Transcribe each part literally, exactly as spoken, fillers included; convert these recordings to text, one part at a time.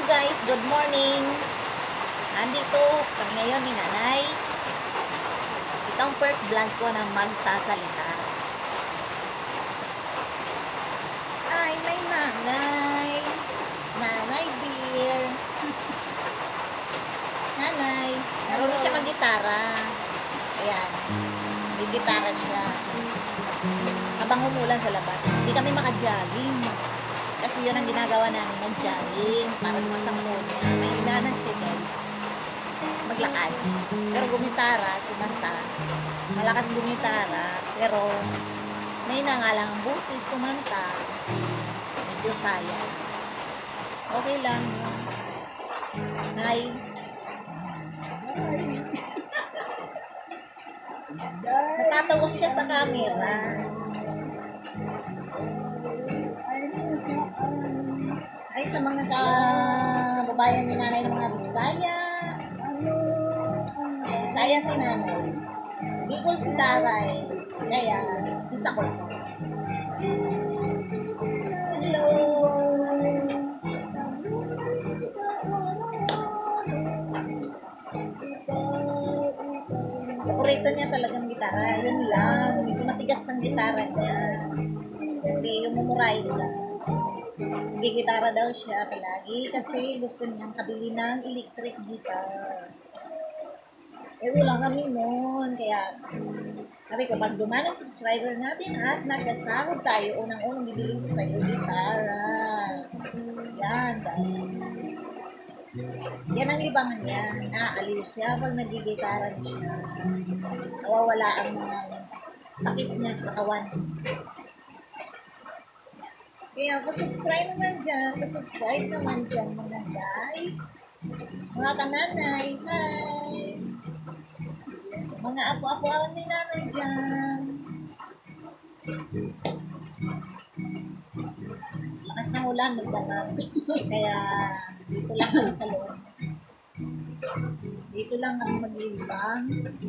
guys, good morning. Nandito kami ngayon ni Nanay. Ito ang first vlog ko na magsasalita. Ay, may nanay. Nanay dear. Nanay, marunong siya mag-gitara. Ayan, may gitara siya. Habang umulan sa labas, hindi kami maka-jogging. Kasi yun ang ginagawa namin, mag-jogging para lumas ang mood niya. May inanan siya guys, maglakad. Pero gumitara, kumanta. Malakas gumitara, pero may nga lang ang busis kumanta. Kasi medyo sayang. Okay lang. Hi. Natatawas siya sa camera. Ay, sa mga kababayan ni Nanay ng mga Bisaya. Bisaya si Nanay. Bicol si Daray. Kaya, isa ko. Hello. Paborito niya talagang gitara. Yun lang. Medyo matigas ang gitara niya. Kasi yung mumuray lang. Gigitara daw siya palagi kasi gusto niyang kabili ng electric guitar. Eh wala kami noon. Kaya sabi ko, pag dumalang subscriber natin at nagkasahod tayo, unang-unang bibili ko sa iyo gitara. Yan guys. Yan ang libangan niya. Naaaliw siya pag nagigitara niya siya. Nawawala ang mga sakit niya sa katawan. Kaya, pa-subscribe naman dyan. Pa-subscribe naman dyan, mga guys. Mga kananay, hi! Mga apo-apoan ni nanay dyan. Lakas ng ulan, magdamag. Kaya, dito lang kami sa loob. Dito lang kami mag-ibang.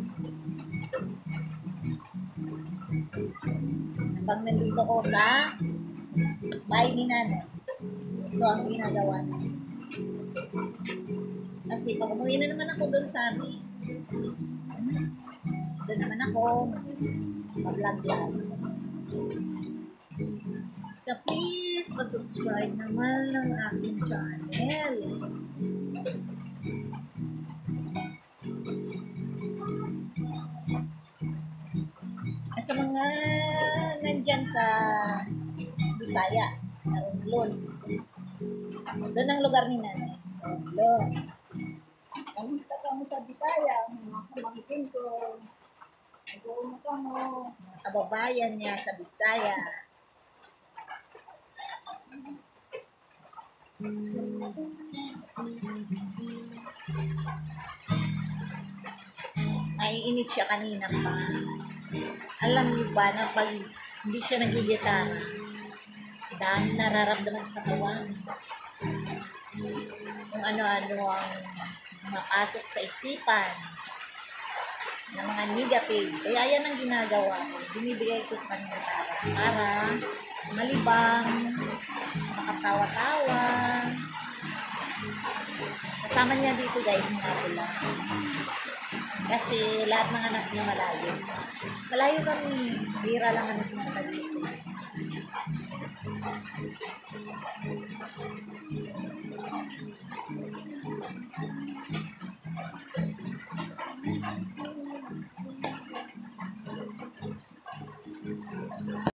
Pag nandito ko sa bahay ni Nanay, ito ang ginagawa niya. Kasi pag umuwi na naman ako doon sa amin, doon naman ako mag-vlog-vlog. So please, pa-subscribe naman ng aking channel. Sa mga nandyan sa Bisaya, sa Romblon. Doon ang lugar ni Nanay. Romblon. Kamusta ka mo sa Bisaya? Mga pamangkin ko. Nag-uuna ka mo. Mga kababayan niya sa Bisaya. Naiinit siya kanina pa. Alam niyo ba na pag hindi siya nagigitara, dami nararamdaman sa katawan. Kung ano-ano ang mapasok sa isipan ng mga negative. Kaya yan ang ginagawa ko. Binibigay ko sa kanyang gitara para malibang, makatawa-tawa. Kasama niya dito guys, mga pula. Kasi lahat ng anak niya malayo. Malayo kami. Bira lang kami pumunta dito.